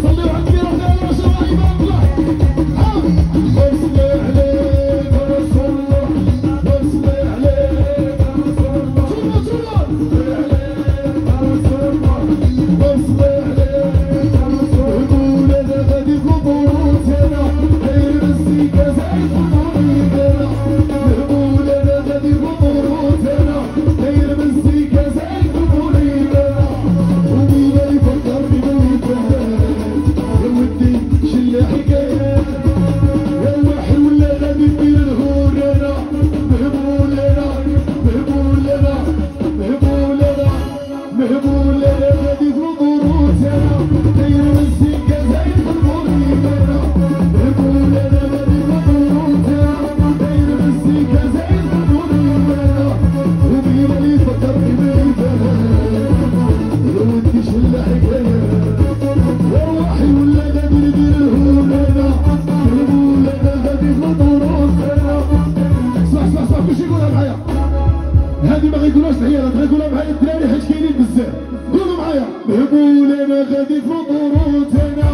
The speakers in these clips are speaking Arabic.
هادي ما غيقولوش العيالات، غيقولوها بحال الدراري حيت كاينين بزاف. قولوا معايا نهبوا لنا غادي في ضروتنا،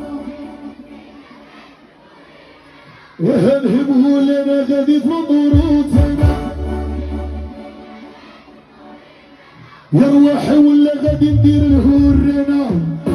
نهبوا لنا غادي في ضروتنا، يا رواحي ولا غادي ندير الهورنا.